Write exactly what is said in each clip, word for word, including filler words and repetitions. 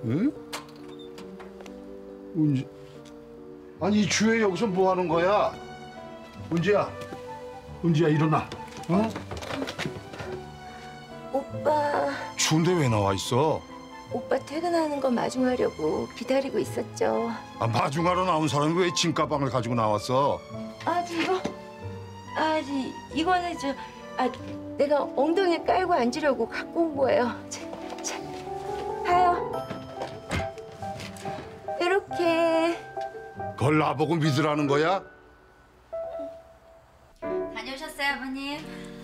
응? 은지, 아니 이 주에 여기서 뭐 하는 거야? 은지야, 은지야 일어나. 어? 오빠. 추운데 왜 나와 있어? 오빠 퇴근하는 거 마중하려고 기다리고 있었죠. 아, 마중하러 나온 사람이 왜 짐가방을 가지고 나왔어? 아지 이거, 아지 이거는 저, 아 내가 엉덩이에 깔고 앉으려고 갖고 온 거예요. 자, 자, 봐요. 이렇게. 그걸 나보고 믿으라는 거야? 다녀오셨어요, 아버님?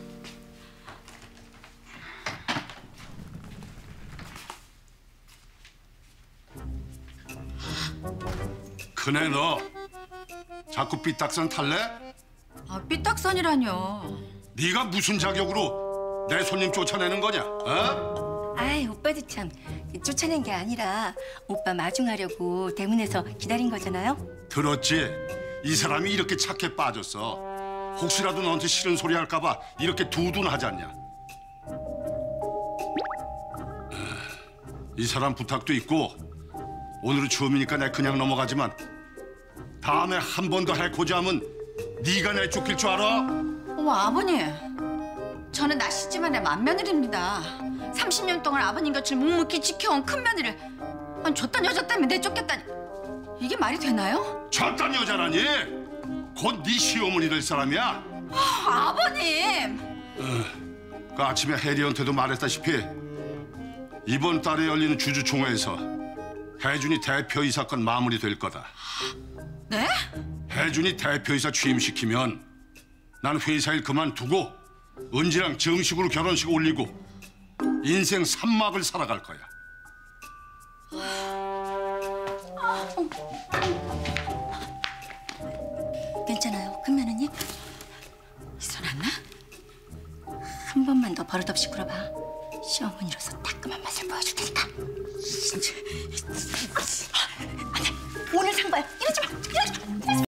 그네 너 자꾸 삐딱선 탈래? 아, 삐딱선이라뇨. 네가 무슨 자격으로 내 손님 쫓아내는 거냐? 어? 아이 오빠도 참 쫓아낸 게 아니라 오빠 마중하려고 대문에서 기다린 거잖아요. 들었지? 이 사람이 이렇게 착해 빠졌어. 혹시라도 너한테 싫은 소리 할까 봐 이렇게 두둔하지 않냐? 이 사람 부탁도 있고 오늘은 처음이니까 내가 그냥 넘어가지만 다음에 한 번 더 해코지하면 네가 내 쫓길 줄 알아? 어머, 아버님. 저는 나시집안의 맏며느리입니다. 삼십 년 동안 아버님 곁을 묵묵히 지켜온 큰며느리를 아니 저딴 여자 때문에 내쫓겠다니. 이게 말이 되나요? 저딴 여자라니? 곧 네 시어머니 될 사람이야? 아, 아버님! 어, 그 아침에 혜리한테도 말했다시피 이번 달에 열리는 주주총회에서 혜준이 대표이사 건 마무리될 거다. 네? 혜준이 대표이사 취임시키면 난 회사 일 그만두고 은지랑 정식으로 결혼식 올리고 인생 삼막을 살아갈 거야. 괜찮아요, 큰며느님? 손 안 나? 한 번만 더 버릇없이 굴어봐. 시어머니로서 따끔한 맛을 보여줄 테니까. 오늘 상 봐요. 이러지 마. 이러지 마.